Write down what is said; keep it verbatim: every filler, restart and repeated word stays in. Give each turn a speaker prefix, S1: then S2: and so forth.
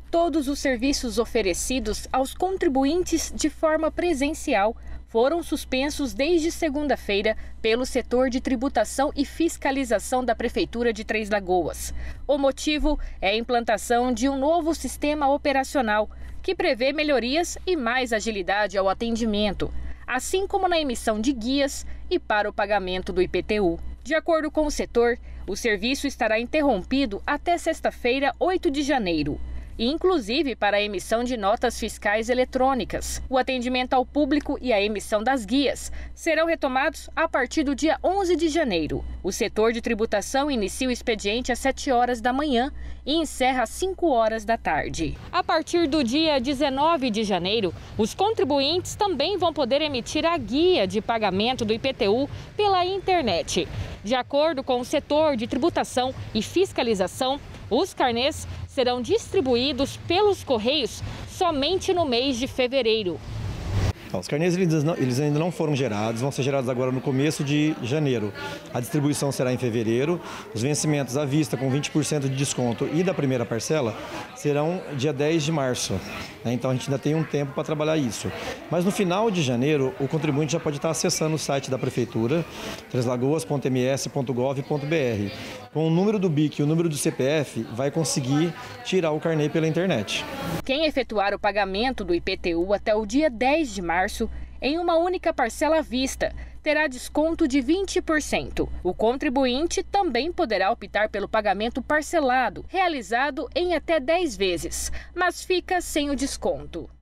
S1: Todos os serviços oferecidos aos contribuintes de forma presencial foram suspensos desde segunda-feira pelo setor de tributação e fiscalização da Prefeitura de Três Lagoas. O motivo é a implantação de um novo sistema operacional que prevê melhorias e mais agilidade ao atendimento, assim como na emissão de guias e para o pagamento do I P T U. De acordo com o setor, o serviço estará interrompido até sexta-feira, oito de janeiro. Inclusive para a emissão de notas fiscais eletrônicas. O atendimento ao público e a emissão das guias serão retomados a partir do dia onze de janeiro. O setor de tributação inicia o expediente às sete horas da manhã e encerra às cinco horas da tarde. A partir do dia dezenove de janeiro, os contribuintes também vão poder emitir a guia de pagamento do I P T U pela internet. De acordo com o setor de tributação e fiscalização, os carnês serão distribuídos pelos Correios somente no mês de fevereiro.
S2: Os carnês eles, não, eles ainda não foram gerados, vão ser gerados agora no começo de janeiro. A distribuição será em fevereiro, os vencimentos à vista com vinte por cento de desconto e da primeira parcela serão dia dez de março. Então a gente ainda tem um tempo para trabalhar isso. Mas no final de janeiro, o contribuinte já pode estar acessando o site da Prefeitura, três lagoas ponto m s ponto gov ponto b r. Com o número do B I C e o número do C P F, vai conseguir tirar o carnê pela internet.
S1: Quem efetuar o pagamento do I P T U até o dia dez de março, em uma única parcela à vista, terá desconto de vinte por cento. O contribuinte também poderá optar pelo pagamento parcelado, realizado em até dez vezes, mas fica sem o desconto.